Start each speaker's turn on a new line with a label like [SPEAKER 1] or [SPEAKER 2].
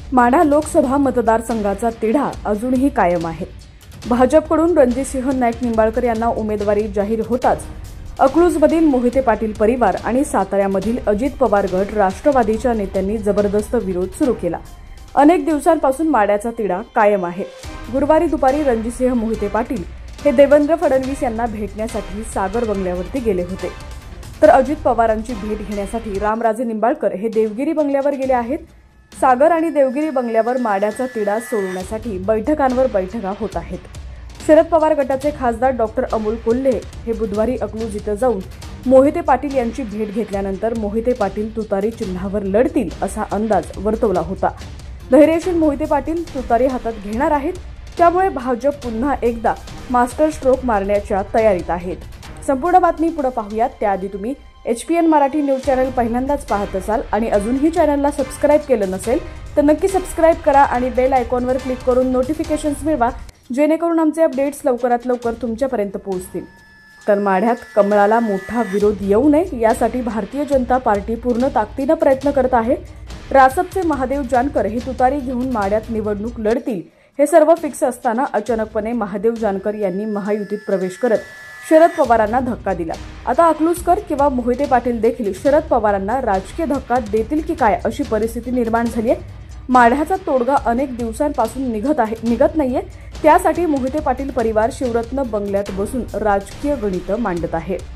[SPEAKER 1] माढा लोकसभा मतदारसंघाचा तिढा अजूनही कायम आहे। भाजपकडून रणजितसिंह नाईक निंबाळकर यांना उमेदवारी जाहीर होताच अकलूजमधील मोहिते पाटील परिवार आणि साताऱ्यामधील अजित पवार गट राष्ट्रवादीच्या नेत्यांनी जबरदस्त विरोध सुरू केला। अनेक दिवसांपासून माढ्याचा तिढा कायम आहे। गुरुवारी दुपारी रणजितसिंह मोहिते पाटील हे देवेंद्र फडणवीस यांना भेटण्यासाठी सागर बंगल्यावरती गेले होते, तर अजित पवारांची भेट घेण्यासाठी रामराजे निंबाळकर हे देवगिरी बंगल्यावर गेले आहेत। सागर आणि देवगिरी बंगल्यावर माढ्याचा तिढा सोडवण्यासाठी बैठकांवर बैठका होत आहेत। शरद पवार गटाचे खासदार डॉक्टर अमोल कोल्हे हे बुधवारी अकलूज इथं जाऊन मोहिते पाटील यांची भेट घेतल्यानंतर मोहिते पाटील तुतारी चिन्हावर लढतील असा अंदाज वर्तवला होता। धैर्यशील मोहिते पाटील तुतारी हातात घेणार आहेत, त्यामुळे भाजप पुन्हा एकदा मास्टर स्ट्रोक मारण्याच्या तयारीत आहेत। संपूर्ण बातमी पुढे पाहूयात त्याआधी तुम्ही HPN मराठी न्यूज चॅनल पहिल्यांदाच पाहत असाल आणि अजूनही चॅनलला सबस्क्राइब केलं नसेल तर नक्की सबस्क्राइब करा आणि बेल आयकॉनवर क्लिक करून नोटिफिकेशन्स मिळवा, जेणेकरून आमचे अपडेट्स लवकरात लवकर तुमच्यापर्यंत पोहोचतील। तर माढ्यात कमळाला मोठा विरोध येऊ नये यासाठी भारतीय जनता पार्टी पूर्ण ताकदीने प्रयत्न करत आहे। रासपचे महादेव जानकर हे तुतारी घेऊन माढ्यात निवडणूक लढतील हे सर्व फिक्स असताना अचानकपणे महादेव जानकर यांनी महायुतीत प्रवेश करत शरद पवारांना धक्का दिला। आता अकलूजकर किंवा मोहिते पाटील देखील शरद पवारांना राजकीय धक्का देतील की काय अशी परिस्थिती निर्माण झाली आहे। माढ्याचा तोडगा अनेक दिवसांपासून निघत नाहीये, त्यासाठी मोहिते पाटील परिवार शिवरत्न बंगल्यात बसून राजकीय गणितं मांडत आहे।